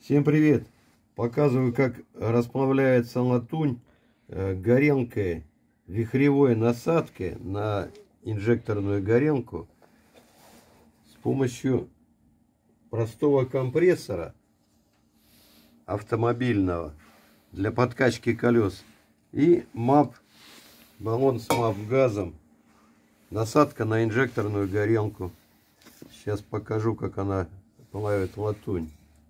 Всем привет! Показываю, как расплавляется латунь горелкой вихревой насадки на инжекторную горелку с помощью простого компрессора автомобильного для подкачки колес и МАП, баллон с МАП газом, насадка на инжекторную горелку. Сейчас покажу, как она плавит латунь.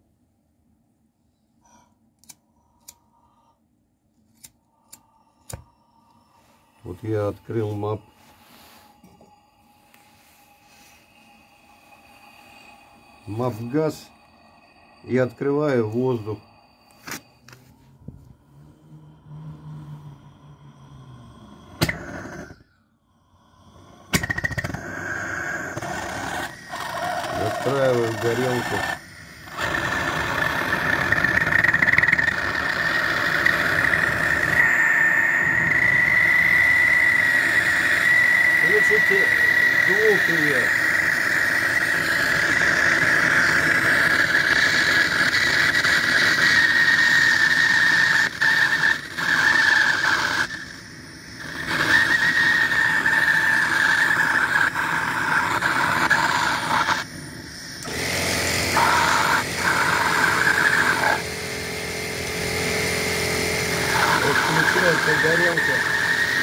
Вот я открыл МАП. МАП газ и открываю воздух. Настраиваю горелку. Слышите звук ее? Вот включается горелка.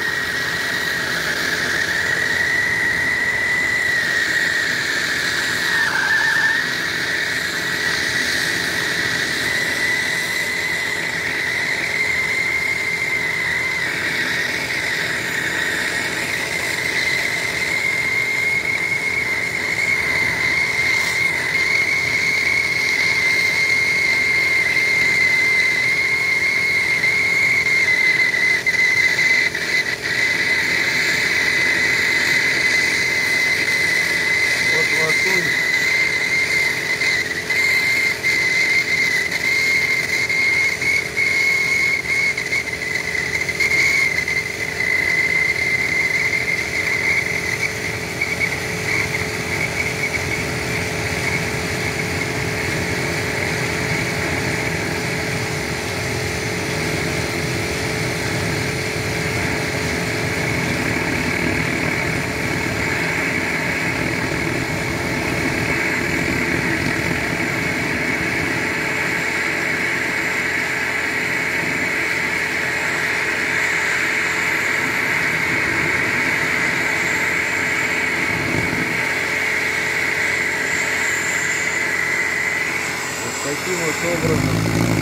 Таким вот образом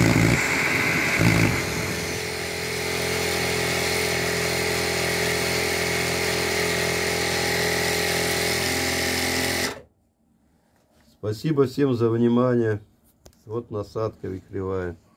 спасибо всем за внимание. Вот насадка вихревая.